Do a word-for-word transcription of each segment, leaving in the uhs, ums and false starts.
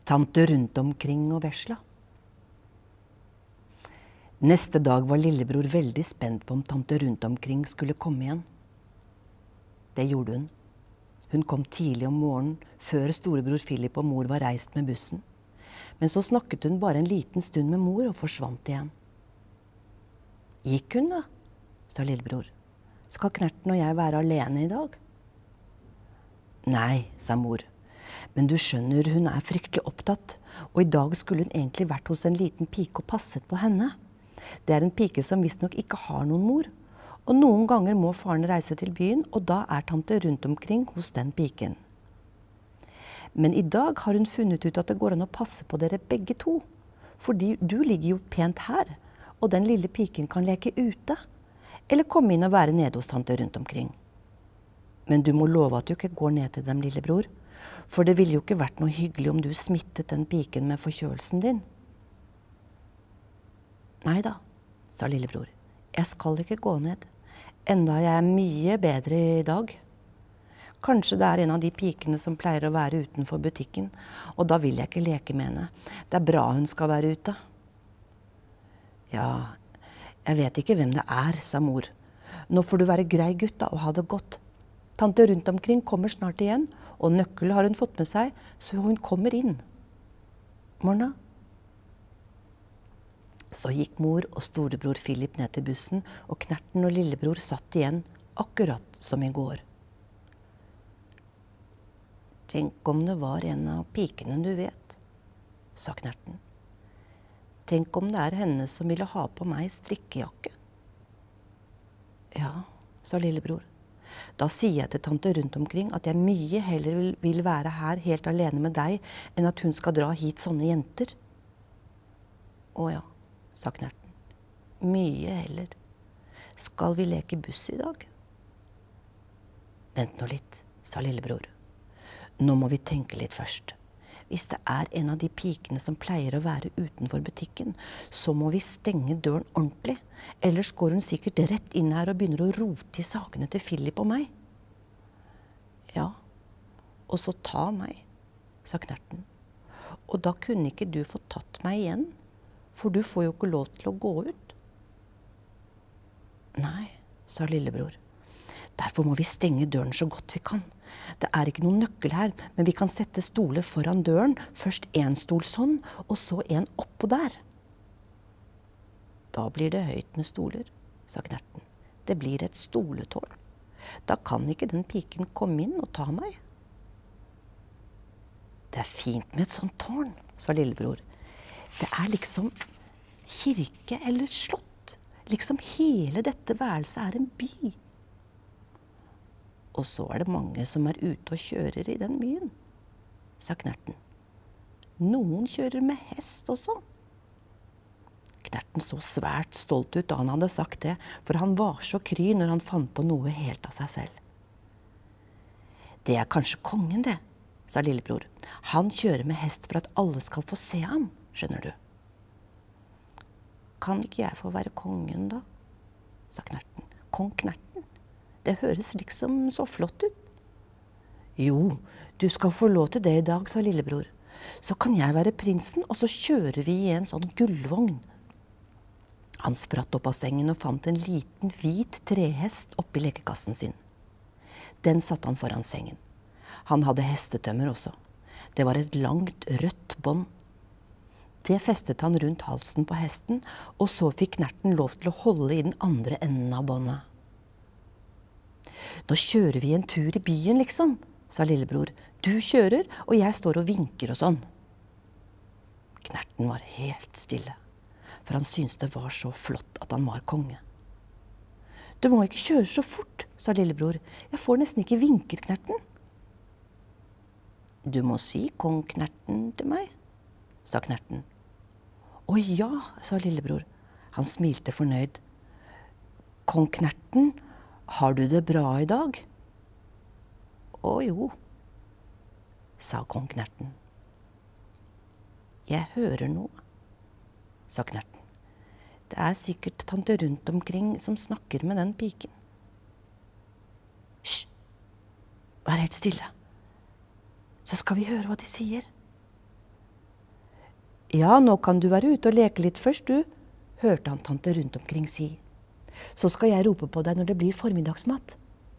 Tante rundt omkring og vesla. Neste dag var lillebror veldig spent på om tante rundt omkring skulle komme igjen. Det gjorde hun. Hun kom tidlig om morgenen, før storebror Philip og mor var reist med bussen. Men så snakket hun bare en liten stund med mor og forsvant igjen. Gikk hun da, sa lillebror. Skal Knerten og jeg være alene i dag? Nei, sa mor. Men du skjønner, hun er fryktelig opptatt, og i dag skulle hun egentlig vært hos en liten pike og passet på henne. Det er en pike som visstnok ikke har noen mor, og noen ganger må faren reise til byen, og da er tante rundt omkring hos den piken. Men i dag har hun funnet ut at det går an å passe på dere begge to, fordi du ligger jo pent her, og den lille piken kan leke ute, eller komme inn og være nede hos tante rundt omkring. Men du må love at du ikke går ned til dem, lillebror, for det ville jo ikke vært noe hyggelig om du smittet den piken med forkjølelsen din. Neida, sa lillebror, jeg skal ikke gå ned, enda jeg er mye bedre i dag. Kanskje det er en av de pikene som pleier å være utenfor butikken, og da vil jeg ikke leke med henne. Det er bra hun skal være ute. Ja, jeg vet ikke hvem det er, sa mor. Nå får du være grei gutt da, og ha det godt. Tante rundt omkring kommer snart igjen, og nøkkel har hun fått med seg, så hun kommer inn. Morna. Så gikk mor og storebror Philip ned til bussen, og Knerten og lillebror satt igjen, akkurat som i går. Tenk om det var en av pikene du vet, sa Knerten. Tenk om det er henne som ville ha på meg strikkejakke. Ja, sa lillebror. Da sier jeg til tante rundt omkring at jeg mye heller vil, vil være her helt alene med deg, enn at hun skal dra hit sånne jenter. Å ja, sa Knerten. Mye heller. Skal vi leke buss i dag? Vent nå litt, sa lillebror. Nå må vi tenke litt først. Hvis det er en av de pikene som pleier å være utenfor butikken, så må vi stenge døren ordentlig. Ellers går hun sikkert rett inn her og begynner å rote i sakene til Philip og meg. Ja, og så ta meg, sa Knerten. Og da kunne ikke du få tatt meg igjen, for du får jo ikke lov til å gå ut. Nei, sa lillebror. Derfor må vi stenge døren så godt vi kan. Det er ikke noen nøkkel her, men vi kan sette stoler foran døren. Først en stol sånn, og så en oppå der. Da blir det høyt med stoler, sa Knerten. Det blir et stoletårn. Da kan ikke den piken komme inn og ta meg. Det er fint med et sånt tårn, sa lillebror. Det er liksom kirke eller slott. Liksom hele dette værelset er en by. Og så er det mange som er ute og kjører i den byen, sa Knerten. Noen kjører med hest også. Knerten så svært stolt ut da han hadde sagt det, for han var så kry når han fant på noe helt av seg selv. Det er kanskje kongen det, sa lillebror. Han kjører med hest for at alle skal få se ham, skjønner du. Kan ikke jeg få være kongen da, sa Knerten. Kong Knerten. Det høres liksom så flott ut. Jo, du skal få lov til det i dag, sa lillebror. Så kan jeg være prinsen, og så kjører vi i en sånn gullvogn. Han spratt opp av sengen og fant en liten hvit trehest oppi lekekassen sin. Den satte han foran sengen. Han hadde hestetømmer også. Det var et langt rødt bånd. Det festet han rundt halsen på hesten, og så fikk Knerten lov til å holde i den andre enden av båndet. Nå kjører vi en tur i byen, liksom, sa lillebror. Du kjører, og jeg står og vinker og sånn. Knerten var helt stille, for han syntes det var så flott at han var konge. Du må ikke kjøre så fort, sa lillebror. Jeg får nesten ikke vinket, Knerten. Du må si kong Knerten til meg, sa Knerten. Å ja, sa lillebror. Han smilte fornøyd. Kong Knerten, har du det bra i dag? Å jo, sa kong Knerten. Jeg hører noe, sa Knerten. Det er sikkert tante rundt omkring som snakker med den piken. Hysj, vær helt stille. Så skal vi høre hva de sier. Ja, nå kan du være ute og leke litt først, du, hørte han tante rundt omkring si. Så skal jeg rope på deg når det blir formiddagsmat.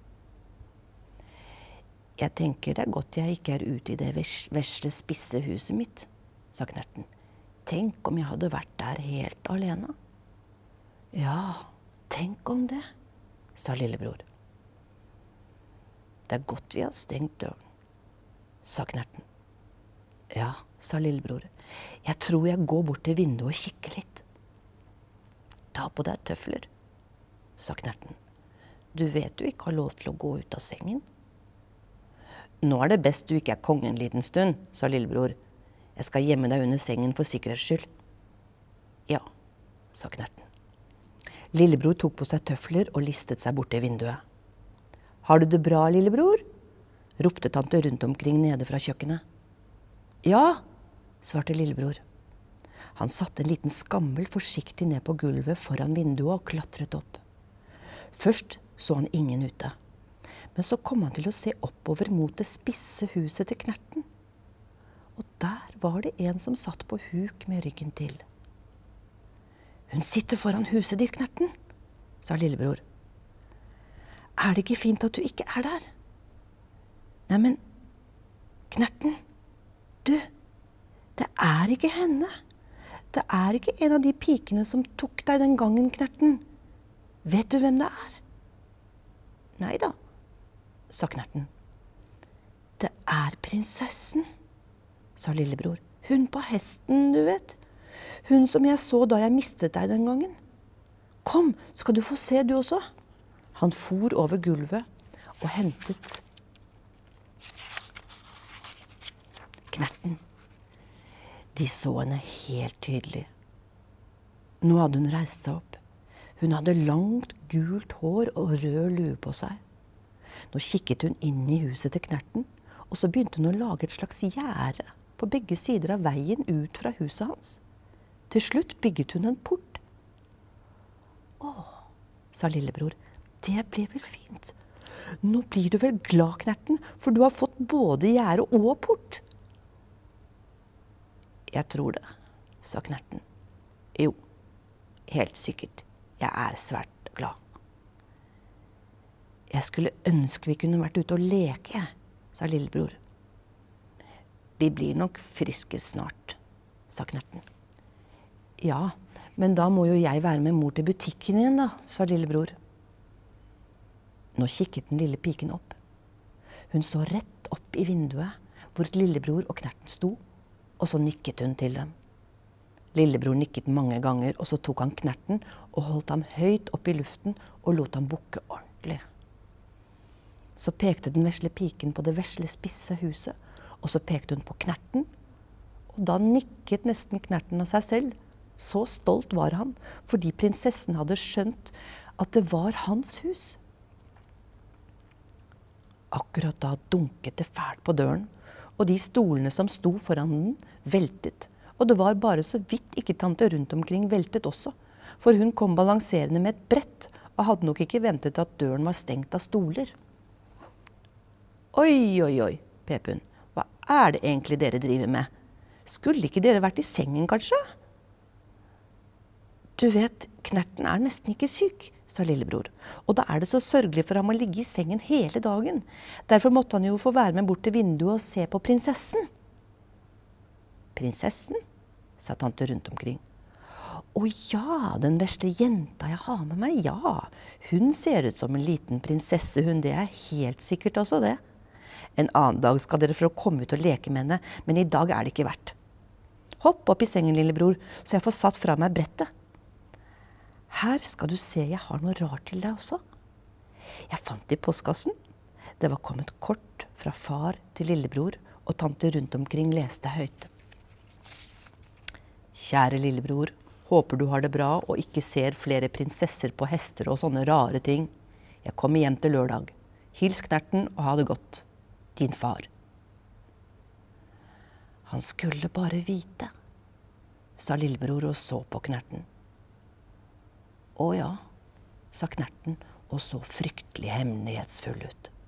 Jeg tenker det er godt jeg ikke er ute i det vesle spisse huset mitt, sa Knerten. Tenk om jeg hadde vært der helt alene. Ja, tenk om det, sa lillebror. Det er godt vi har stengt døren, sa Knerten. Ja, sa lillebror. Jeg tror jeg går bort til vinduet og kikker litt. Ta på deg tøfler, sa Knerten. Du vet du ikke har lov til å gå ut av sengen. Nå er det best du ikke er kongen en liten stund, sa lillebror. Jeg skal gjemme deg under sengen for sikkerhets skyld. Ja, sa Knerten. Lillebror tok på seg tøfler og listet seg bort til vinduet. Har du det bra, lillebror? Ropte tante rundt omkring nede fra kjøkkenet. Ja, svarte lillebror. Han satte en liten skammel forsiktig ned på gulvet foran vinduet og klatret opp. Først så han ingen ute, men så kom han til å se oppover mot det spisse huset til Knerten. Og der var det en som satt på huk med ryggen til. Hun sitter foran huset ditt, Knerten, sa lillebror. Er det ikke fint at du ikke er der? Neimen, Knerten, du, det er ikke henne. Det er ikke en av de pikene som tok deg den gangen, Knerten. Vet du hvem det er? Neida, sa Knerten. Det er prinsessen, sa lillebror. Hun på hesten, du vet. Hun som jeg så da jeg mistet deg den gangen. Kom, skal du få se du også. Han for over gulvet og hentet Knerten. De så henne helt tydelig. Nå hadde hun reist seg opp. Hun hadde langt, gult hår og rød lue på seg. Nå kikket hun inn i huset til Knerten, og så begynte hun å lage et slags gjerde på begge sider av veien ut fra huset hans. Til slutt bygget hun en port. Åh, sa lillebror, det ble vel fint. Nå blir du vel glad, Knerten, for du har fått både gjerde og port. Jeg tror det, sa Knerten. Jo, helt sikkert. Jeg er svært glad. Jeg skulle ønske vi kunne vært ute og leke, sa lillebror. Vi blir nok friske snart, sa Knerten. Ja, men da må jo jeg være med mor til butikken igjen da, sa lillebror. Nå kikket den lille piken opp. Hun så rett opp i vinduet hvor lillebror og Knerten sto, og så nikket hun til dem. Lillebror nikket mange ganger, og så tok han Knerten og holdt ham høyt opp i luften og lot ham bukke ordentlig. Så pekte den vesle piken på det vesle spisse huset, og så pekte hun på Knerten, og da nikket nesten Knerten av seg selv. Så stolt var han, fordi prinsessen hadde skjønt at det var hans hus. Akkurat da dunket det fælt på døren, og de stolene som sto foran den veltet, og det var bare så vidt ikke tante rundt omkring veltet også, for hun kom balanserende med et brett, og hadde nok ikke ventet at døren var stengt av stoler. Oi, oi, oi, pep hun, hva er det egentlig dere driver med? Skulle ikke dere vært i sengen, kanskje? Du vet, Knerten er nesten ikke syk, sa lillebror, og da er det så sørgelig for ham å ligge i sengen hele dagen. Derfor måtte han jo få være med bort til vinduet og se på prinsessen. Prinsessen, sa tante rundt omkring. Å ja, den vesle jenta jeg har med meg, ja. Hun ser ut som en liten prinsesse, hun, det er helt sikkert også det. En annen dag skal dere få komme ut og leke med henne, men i dag er det ikke verdt. Hopp opp i sengen, lillebror, så jeg får satt fra meg brettet. Her skal du se, jeg har noe rart til deg også. Jeg fant det i postkassen. Det var kommet kort fra far til lillebror, og tante rundt omkring leste høyt. Kjære lillebror, håper du har det bra og ikke ser flere prinsesser på hester og sånne rare ting. Jeg kommer hjem til lørdag. Hils Knerten og ha det godt. Din far. Han skulle bare vite, sa lillebror og så på Knerten. Å ja, sa Knerten og så fryktelig hemmelighetsfull ut.